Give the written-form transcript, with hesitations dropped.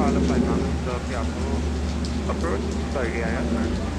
वाला flight ma'am. It's, we have to approach Bulgaria, ma'am.